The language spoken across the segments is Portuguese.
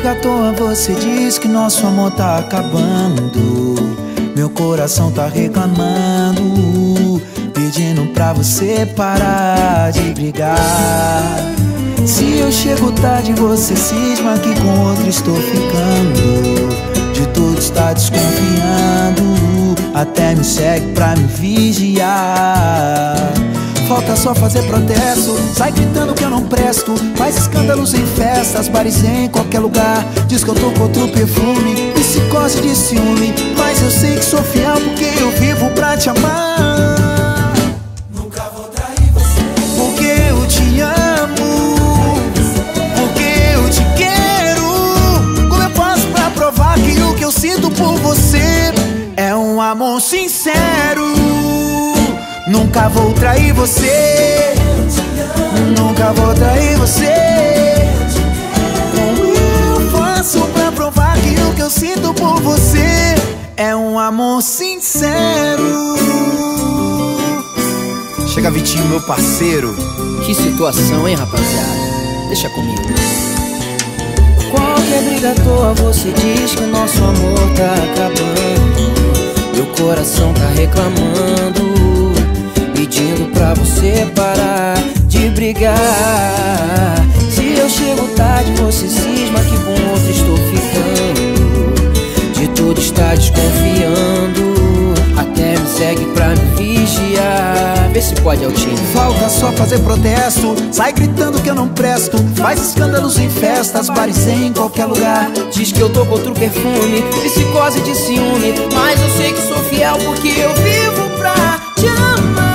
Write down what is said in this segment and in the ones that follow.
briga à toa, você diz que nosso amor tá acabando. Meu coração tá reclamando, pedindo pra você parar de brigar. Se eu chego tarde, você cisma que com outro estou ficando. De tudo está desconfiando, até me segue pra me vigiar. Falta só fazer protesto, sai gritando que eu não presto. Faz escândalos em festas, bares em qualquer lugar. Diz que eu tô com outro perfume, psicose de ciúme. Mas eu sei que sou fiel porque eu vivo pra te amar. Nunca vou trair você, porque eu te amo, porque eu te quero. Como eu faço pra provar que o que eu sinto por você é um amor sincero? Nunca vou trair você, nunca vou trair você. Como eu faço pra provar que o que eu sinto por você é um amor sincero? Chega, Vitinho, meu parceiro. Que situação, hein, rapaziada? Deixa comigo. Qualquer briga à toa, você diz que o nosso amor tá acabando. Meu coração tá reclamando, pedindo pra você parar de brigar. Se eu chego tarde, você cisma que com outro estou ficando. De tudo está desconfiando, até me segue pra me vigiar. Vê se pode, Altinho. Falta só fazer protesto, sai gritando que eu não presto. Faz escândalos em festas, bares em qualquer lugar. Diz que eu tô com outro perfume, psicose de ciúme. Mas eu sei que sou fiel porque eu vivo pra te amar.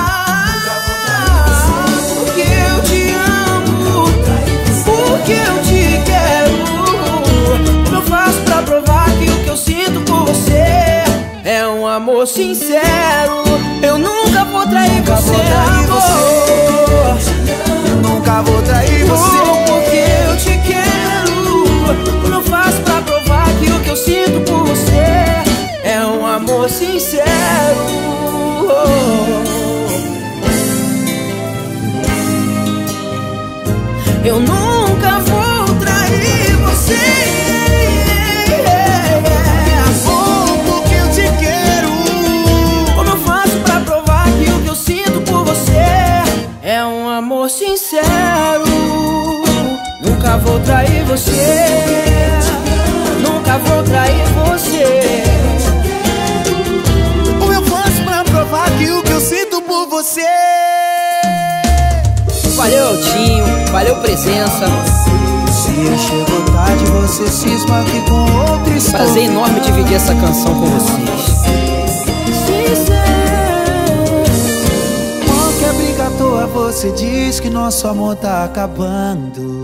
Que eu te quero. Como eu faço pra provar que o que eu sinto por você é um amor sincero? Eu nunca vou trair você, amor. Eu nunca vou trair você, porque eu te quero. Como eu faço pra provar que o que eu sinto por você é um amor sincero? Eu nunca vou trair você, amor, porque eu te quero. como eu faço pra provar que o que eu sinto por você é um amor sincero? Nunca vou trair você, nunca vou trair você. Como eu faço pra provar que o que eu sinto por você? Valeu, Altinho, valeu presença. Se eu chego tarde, você cisma que com outro estou. Prazer enorme dividir essa canção com vocês. Qualquer briga à toa, você diz que nosso amor tá acabando.